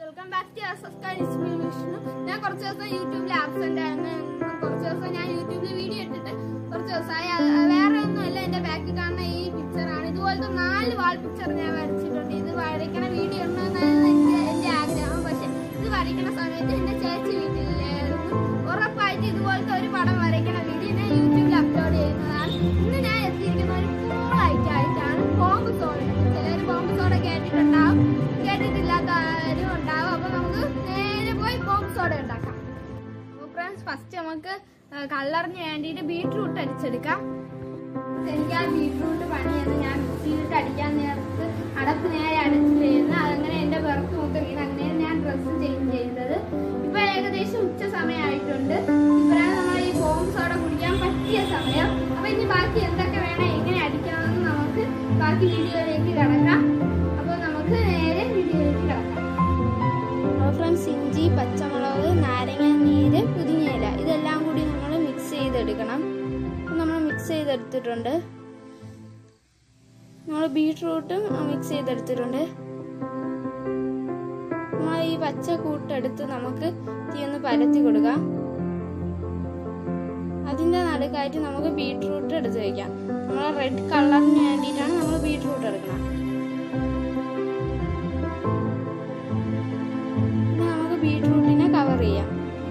Welcome back to subscribe Vishnu. ഞാൻ കുറച്ച് ദിവസം യൂട്യൂബിൽ ആബ്സെന്റ് ആയിരുന്നു. കുറച്ച് ദിവസം ഞാൻ യൂട്യൂബിൽ വീഡിയോ എടുത്തിട്ട് കുറച്ച് ദിവസമായി. വേറെ ഒന്നുമല്ല, എന്റെ ബാക്കിൽ കാണുന്ന ഈ പിക്ചറാണ്. ഇതുപോലത്തെ 4 വാൾ പിക്ചർ ഞാൻ വരച്ചിട്ടുണ്ട്. ഇത് വരയ്ക്കണ വീഡിയോ ഉണ്ടെന്നാണ് എന്റെ ആഗ്രഹം. പക്ഷെ ഇത് വരയ്ക്കണ സമയത്ത് എന്റെ ചേച്ചി വീട്ടിലായിരുന്നു. ഉറപ്പായിട്ട് ഇതുപോലത്തെ ഒരു പടം വരയ്ക്കണ വീഡിയോ ഞാൻ യൂട്യൂബിൽ അപ്ലോഡ് ചെയ്യുന്നതാണ്. ഇന്ന് ഞാൻ എത്തിയിരിക്കുന്ന ഒരു കൂൾ ആയിട്ടാണ് ബോംബ് സോഡ. ചിലർ ബോംബ് സോഡ കേട്ടിട്ടുണ്ടാവും, കേട്ടിട്ടില്ലാത്തവരും ഉണ്ടാവും. അപ്പൊ നമുക്ക് നേരെ പോയി ബോംബ് സോഡ ഉണ്ടാക്കാം. അപ്പൊ ഫ്രണ്ട്സ്, ഫസ്റ്റ് നമുക്ക് കളറിന് വേണ്ടിയിട്ട് ബീട്രൂട്ട് അടിച്ചെടുക്കാം. എനിക്ക് ആ ബീട്രൂട്ട് പണിയെന്ന് ഞാൻ മിക്സിയിലിട്ട് അടിക്കാൻ നേരത്ത് അടപ്പ് നേരെ അടിച്ചിരുന്നു. അതങ്ങനെ എന്റെ പുറത്ത് മൊത്തം വീണ്. അങ്ങനെയാണ് ഞാൻ ഡ്രസ്സ് ചേഞ്ച് ചെയ്തത്. ഇപ്പൊ ഏകദേശം ഉച്ച സമയമായിട്ടുണ്ട്. ഇപ്പോഴാണ് നമ്മൾ ഈ ബോംബ് സോഡ കുടിക്കാൻ പറ്റിയ സമയം. അപ്പൊ ഇനി ബാക്കി എന്തൊക്കെ വേണം, എങ്ങനെ അടിക്കണമെന്ന് നമുക്ക് ബാക്കി വീഡിയോയിലേക്ക് കിടക്കാം. അപ്പൊ നമുക്ക് നേരെ വീഡിയോയിലേക്ക് കിടക്കാം. അപ്പോൾ ഫ്രണ്ട്സ്, ഇഞ്ചി, പച്ചമുളക്, നാരങ്ങ നീര്, പുതിനയില ഇതെല്ലാം കൂടി നമ്മൾ മിക്സ് ചെയ്തെടുക്കണം. നമ്മൾ മിക്സ് ചെയ്തെടുത്തിട്ടുണ്ട്. നമ്മൾ ബീട്രൂട്ടും മിക്സ് ചെയ്തെടുത്തിട്ടുണ്ട്. നമ്മൾ ഈ പച്ച കൂട്ടെടുത്ത് നമുക്ക് തീ ഒന്ന് പരത്തി കൊടുക്കാം. അതിൻ്റെ നടുക്കായിട്ട് നമുക്ക് ബീട്രൂട്ട് എടുത്ത് വയ്ക്കാം. നമ്മൾ റെഡ് കളറിന് വേണ്ടിയിട്ടാണ് നമ്മൾ ബീട്രൂട്ട് എടുക്കണം. പിന്നെ നമുക്ക് ബീട്രൂട്ടിനെ കവർ ചെയ്യാം.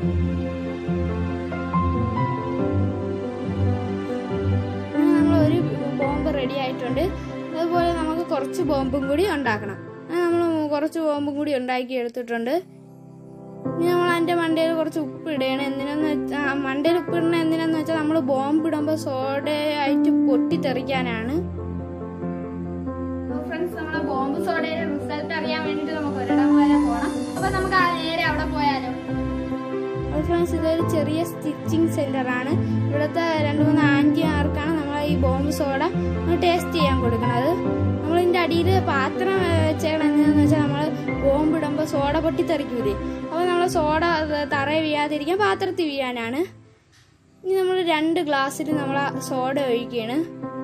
നമ്മൾ ഒരു ബോംബ് റെഡി ആയിട്ടുണ്ട്. അതുപോലെ നമുക്ക് കുറച്ച് ബോംബും കൂടി ഉണ്ടാക്കണം. നമ്മൾ കുറച്ച് ബോംബും കൂടി ഉണ്ടാക്കി എടുത്തിട്ടുണ്ട്. ഇനി നമ്മൾ അതിൻ്റെ മണ്ടയിൽ കുറച്ച് ഉപ്പ് ഇടണം. എന്തിനാന്ന് വെച്ചാൽ മണ്ടയിൽ ഉപ്പ് ഇടണം എന്തിനാന്ന് വെച്ചാൽ നമ്മൾ ബോംബ് ഇടുമ്പോൾ സോഡയായിട്ട് പൊട്ടിത്തെറിക്കാനാണ്. ഫ്രണ്ട്സ്, നമ്മളെ ബോംബ് സോഡയുടെ റിസൾട്ട് അറിയാൻ വേണ്ടിയിട്ട് നമുക്ക് ഒരിടം വരെ പോകണം. അപ്പൊ നമുക്ക് നേരെ അവിടെ പോയാലോ. അപ്പോൾ ഫ്രണ്ട്സ്, ഇതൊരു ചെറിയ സ്റ്റിച്ചിങ് സെന്ററാണ്. ഇവിടുത്തെ 2-3 ആന്റിമാർക്കാണ് നമ്മൾ ഈ ബോംബ് സോഡ ടേസ്റ്റ് ചെയ്യാൻ കൊടുക്കുന്നത്. നമ്മളിതിൻ്റെ അടിയിൽ പാത്രം വെച്ചേക്കണം. എന്തിനാന്ന് വെച്ചാൽ നമ്മൾ ബോംബ് ഇടുമ്പോൾ സോഡ പൊട്ടിത്തെറിക്കൂലേ. അപ്പോൾ നമ്മൾ സോഡ തറയിൽ വീഴാതിരിക്കാൻ പാത്രത്തിൽ വീഴാനാണ്. ഇനി നമ്മൾ 2 ഗ്ലാസ്സിൽ നമ്മൾ സോഡ ഒഴിക്കുകയാണ്.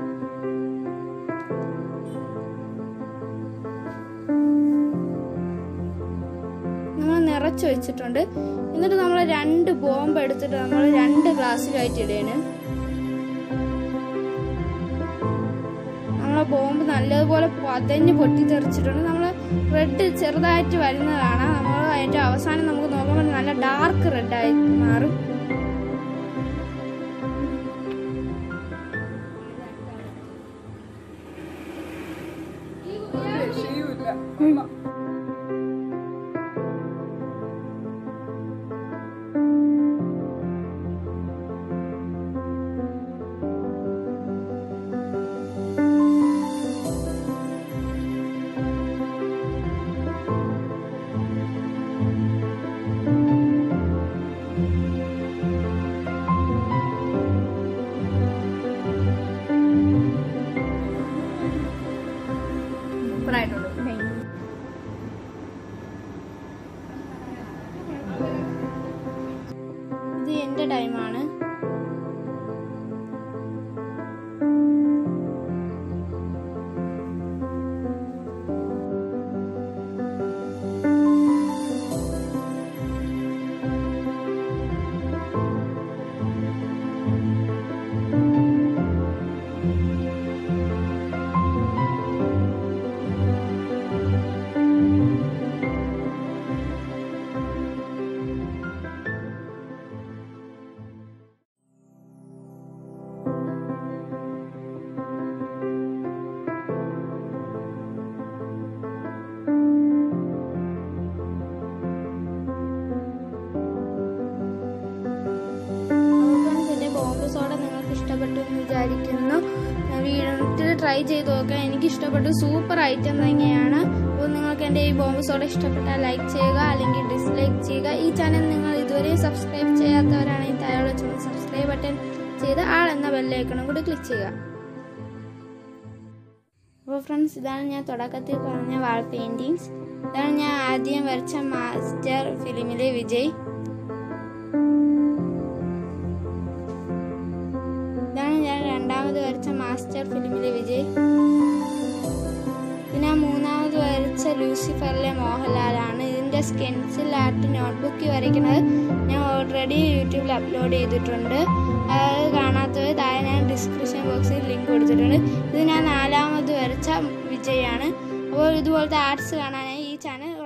നമ്മൾ നിറച്ച് വെച്ചിട്ടുണ്ട്. എന്നിട്ട് നമ്മൾ 2 ബോംബ് എടുത്തിട്ട് നമ്മൾ 2 ഗ്ലാസ്സിലായിട്ട് ഇടുകയാണ്. നമ്മളെ ബോംബ് നല്ലതുപോലെ പതഞ്ഞ് പൊട്ടിത്തെറിച്ചിട്ടുണ്ട്. നമ്മൾ റെഡ് ചെറുതായിട്ട് വരുന്നതാണ്. നമ്മൾ അതിൻ്റെ അവസാനം നമുക്ക് നോക്കുമ്പോൾ നല്ല ഡാർക്ക് റെഡായി മാറും. ഇത് എന്റെ ടൈമാണ്. സോഡ നിങ്ങൾക്ക് ഇഷ്ടപ്പെട്ടു എന്ന് വിചാരിക്കുന്നു. വീട്ടിൽ ട്രൈ ചെയ്ത് നോക്കാം. എനിക്ക് ഇഷ്ടപ്പെട്ടു. സൂപ്പർ ഐറ്റം തന്നെയാണ്. അപ്പോൾ നിങ്ങൾക്ക് എൻ്റെ ഈ ബോംബ് സോഡ ഇഷ്ടപ്പെട്ടാൽ ലൈക്ക് ചെയ്യുക, അല്ലെങ്കിൽ ഡിസ്ലൈക്ക് ചെയ്യുക. ഈ ചാനൽ നിങ്ങൾ ഇതുവരെ സബ്സ്ക്രൈബ് ചെയ്യാത്തവരാണെങ്കിൽ താഴെ ചുമന്ന സബ്സ്ക്രൈബ് ബട്ടൺ ചെയ്ത് എന്ന ബെല്ലൈക്കണും കൂടി ക്ലിക്ക് ചെയ്യുക. അപ്പോൾ ഫ്രണ്ട്സ്, ഇതാണ് ഞാൻ തുടക്കത്തിൽ പറഞ്ഞ വാൾ പെയിൻറ്റിങ്സ്. ഇതാണ് ഞാൻ ആദ്യം വരച്ച മാസ്റ്റർ ഫിലിമിലെ വിജയ്. ഇതാണ് ഞാൻ രണ്ടാമത് വരച്ച മാസ്റ്റർ ഫിലിമിലെ വിജയ്. പിന്നെ മൂന്നാമത് വരച്ച ലൂസിഫറിലെ മോഹൻലാലാണ്. ഇതിൻ്റെ സ്കെൻസിൽ ആർട്ട് നോട്ട്ബുക്ക് വരയ്ക്കുന്നത് ഞാൻ ഓൾറെഡി യൂട്യൂബിൽ അപ്ലോഡ് ചെയ്തിട്ടുണ്ട്. അത് കാണാത്തവർ താഴെ ഞാൻ ഡിസ്ക്രിപ്ഷൻ ബോക്സിൽ ലിങ്ക് കൊടുത്തിട്ടുണ്ട്. ഇത് ഞാൻ 4ാമത് വരച്ച വിജയാണ്. അപ്പോൾ ഇതുപോലത്തെ ആർട്സ് കാണാനായി ഈ ചാനൽ